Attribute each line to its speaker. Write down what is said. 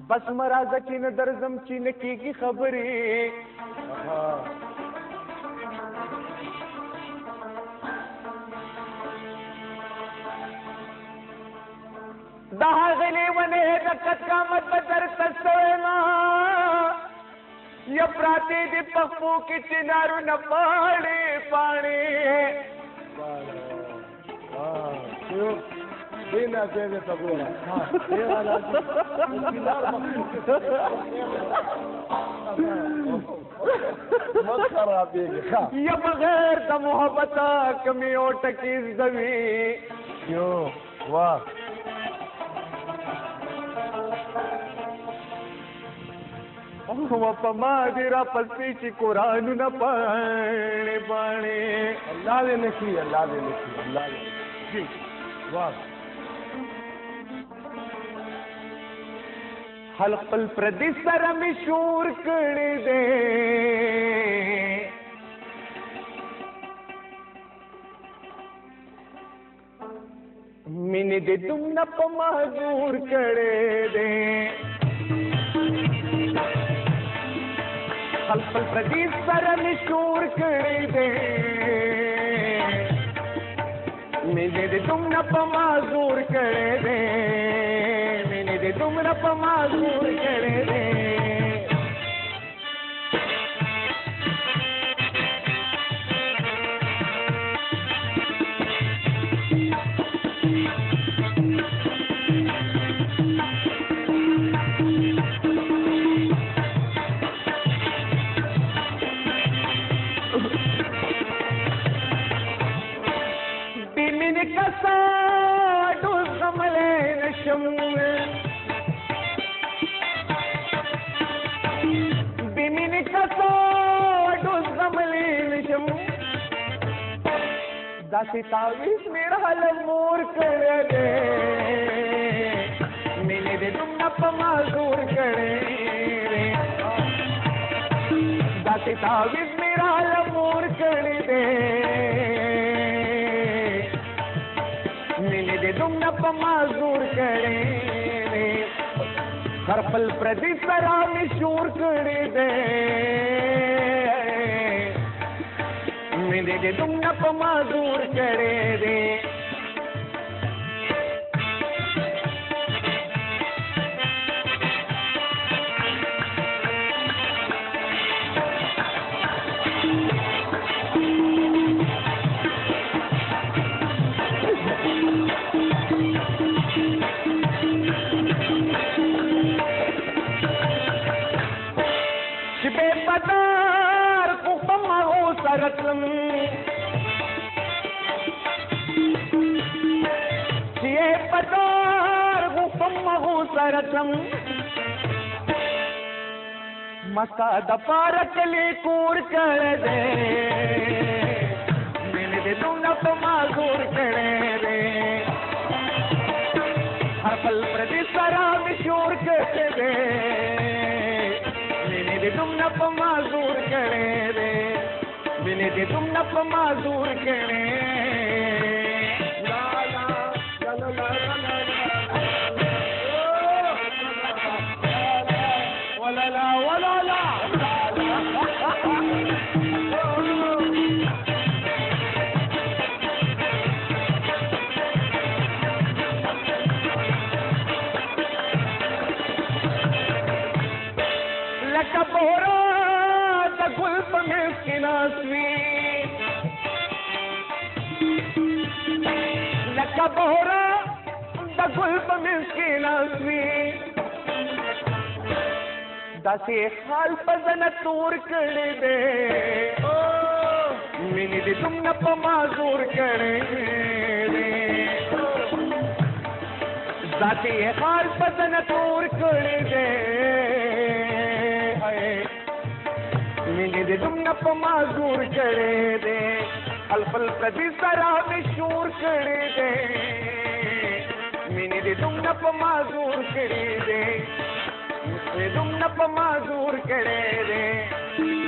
Speaker 1: बस मराजा की न दर्जम चीन की खबरी दहागले वने दक्कत कामत बदर तस्वेमा या प्राते दे पप्पू की चिनारू न पाड़े पानी
Speaker 2: बिना तेरे पगोड़ा ये वाला मत खराब
Speaker 1: ये बगैर द मोहब्बत कमी ओट की जमी
Speaker 2: क्यों वाह
Speaker 1: पमादिरा पस्पीची कुरान न पाने पाने
Speaker 2: अल्लाह ने लिखी अल्लाह ने लिखी अल्लाह ने जी वाह
Speaker 1: हलकल प्रदिसर मिशूर कर दे मिनी दे तुम न पमाजूर कर दे हलकल प्रदिसर मिशूर कर दे मिनी दे तुम न पमाजूर कर दे तुम न पमाजूर कर दे बिमिन कसा डूस कमले नशम दासी तावीज मेरा हल मोर कर दे मिले दे तुम न पमाजूर कर दे दासी तावीज मेरा हल मोर कर दे मिले दे तुम न पमाजूर कर दे हर पल प्रति सरा में शूर कर दे मिले दे तुम न पमाजूर कर दे बेपदार कुपमा हो सरतम ये पदार कुपमा हो सरतम मस्का दपार चले कूर कर दे मैंने दे तुम न पमाजूर कर दे हर पल प्रति सरा मिशूर कर दे तुम न पमाजूर करे रे मिले दे तुम न पमाजूर करे ला ला ला ला ला ला वला ला बोरा द गुल्फ में किनासवी लका बोरा द गुल्फ में किनासवी दासी हाल पजन तूर कर दे मिनी दे तुम न पमाजूर कर दे दासी हाल पजन तूर कर दे मिले दे तुम न पमाजूर कर दे अलफल प्रति सरा में शूर कर दे मिले दे तुम न पमाजूर कर दे तुम न पमाजूर कर दे